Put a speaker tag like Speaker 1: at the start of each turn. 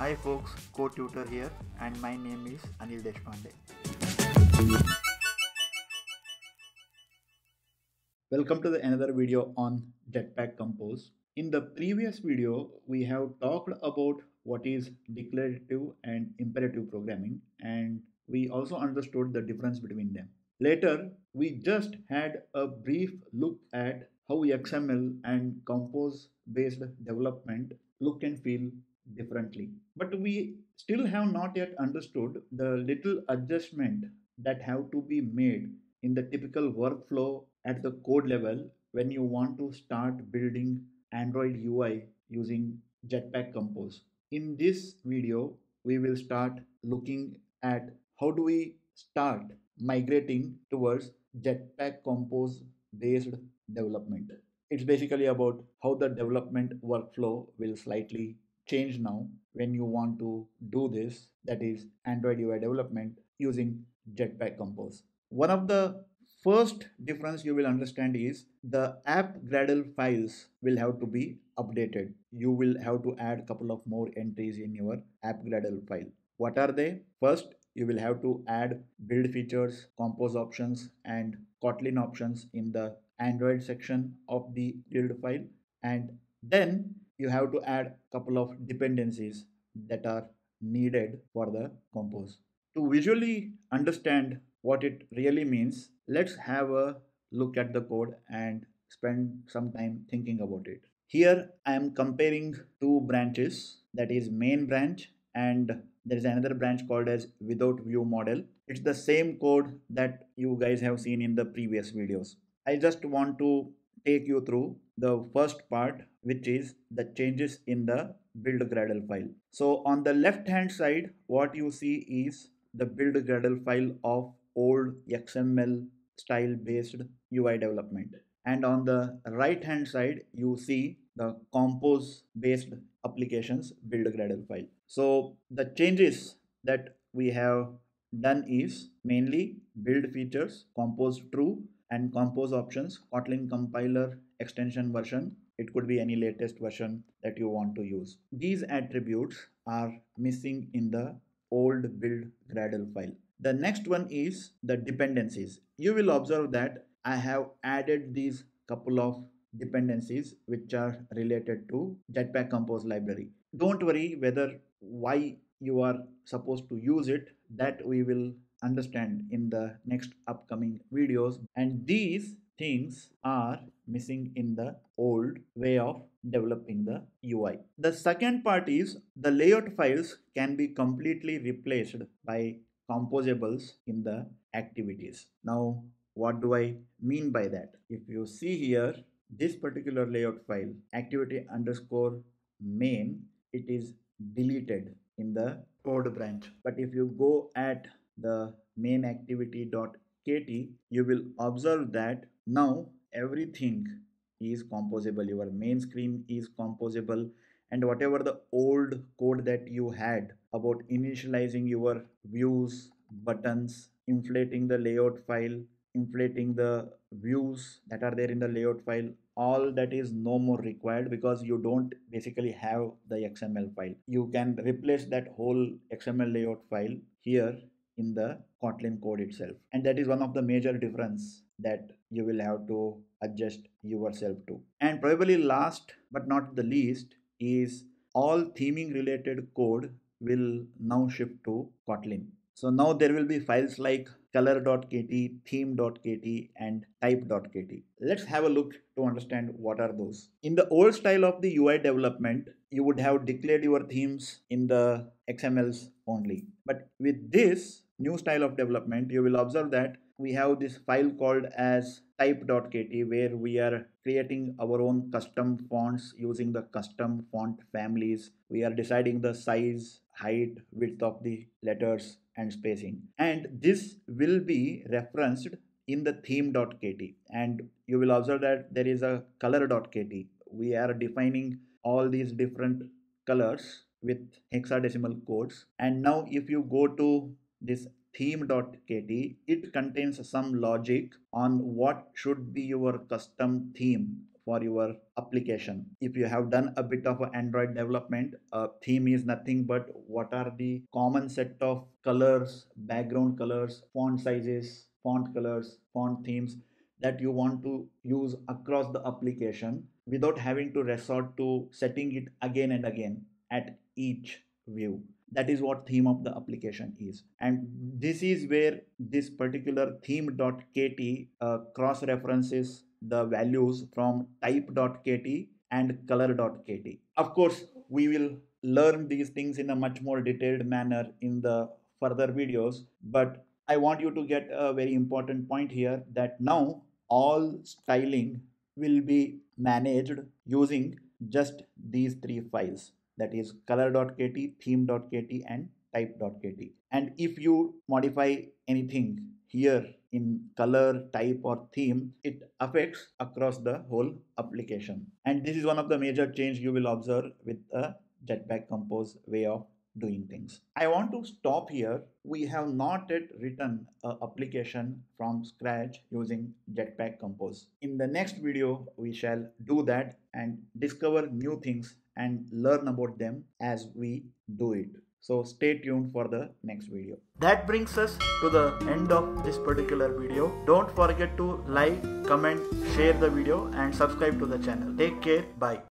Speaker 1: Hi folks, CodeTutor here and my name is Anil Deshpande. Welcome to another video on Jetpack Compose. In the previous video, we have talked about what is declarative and imperative programming, and we also understood the difference between them. Later, we just had a brief look at how XML and Compose based development look and feel differently. But we still have not yet understood the little adjustment that have to be made in the typical workflow at the code level when you want to start building Android UI using Jetpack Compose. In this video, we will start looking at how do we start migrating towards Jetpack Compose based development. It's basically about how the development workflow will slightly change now when you want to do this, that is Android UI development using Jetpack Compose. One of the first difference you will understand is the app Gradle files will have to be updated. You will have to add a couple of more entries in your app Gradle file. What are they? First, you will have to add build features, compose options, and Kotlin options in the Android section of the build file. And then you have to add a couple of dependencies that are needed for the compose. To visually understand what it really means, let's have a look at the code and spend some time thinking about it. Here I am comparing two branches, that is main branch and there is another branch called as without view model. It's the same code that you guys have seen in the previous videos. I just want to take you through the first part, which is the changes in the build Gradle file. So on the left hand side, what you see is the build Gradle file of old XML style based UI development. And on the right hand side, you see the compose based applications build Gradle file. So the changes that we have done is mainly build features, compose true, and compose options, Kotlin compiler extension version. It could be any latest version that you want to use. These attributes are missing in the old build Gradle file. The next one is the dependencies. You will observe that I have added these couple of dependencies which are related to Jetpack Compose library. Don't worry whether why you are supposed to use it, that we will understand in the next upcoming videos, and these things are missing in the old way of developing the UI. The second part is the layout files can be completely replaced by composables in the activities. Now what do I mean by that? If you see here, this particular layout file activity underscore main, it is deleted in the code branch. But if you go at the main activity.kt, you will observe that now everything is composable. Your main screen is composable, and whatever the old code that you had about initializing your views, buttons, inflating the layout file, inflating the views that are there in the layout file, all that is no more required because you don't basically have the XML file. You can replace that whole XML layout file here in the Kotlin code itself, and that is one of the major difference that you will have to adjust yourself to. And probably last but not the least is all theming related code will now shift to Kotlin. So now there will be files like Color.kt, Theme.kt, and Type.kt. Let's have a look to understand what are those. In the old style of the UI development, you would have declared your themes in the XMLs only. But with this new style of development, you will observe that we have this file called as Type.kt where we are creating our own custom fonts using the custom font families. We are deciding the size, height, width of the letters and spacing, and this will be referenced in the Theme.kt. And you will observe that there is a Color.kt. We are defining all these different colors with hexadecimal codes, and now if you go to this Theme.kt, it contains some logic on what should be your custom theme for your application. If you have done a bit of Android development, a theme is nothing but what are the common set of colors, background colors, font sizes, font colors, font themes that you want to use across the application without having to resort to setting it again and again at each view. That is what theme of the application is, and this is where this particular theme.kt cross references the values from type.kt and color.kt. Of course, we will learn these things in a much more detailed manner in the further videos, but I want you to get a very important point here, that now all styling will be managed using just these three files, that is color.kt, theme.kt and type.kt. And if you modify anything here in color, type or theme, it affects across the whole application. And this is one of the major change you will observe with a Jetpack Compose way of doing things. I want to stop here. We have not yet written an application from scratch using Jetpack Compose. In the next video, we shall do that and discover new things and learn about them as we do it. So stay tuned for the next video. That brings us to the end of this particular video. Don't forget to like, comment, share the video and subscribe to the channel. Take care. Bye.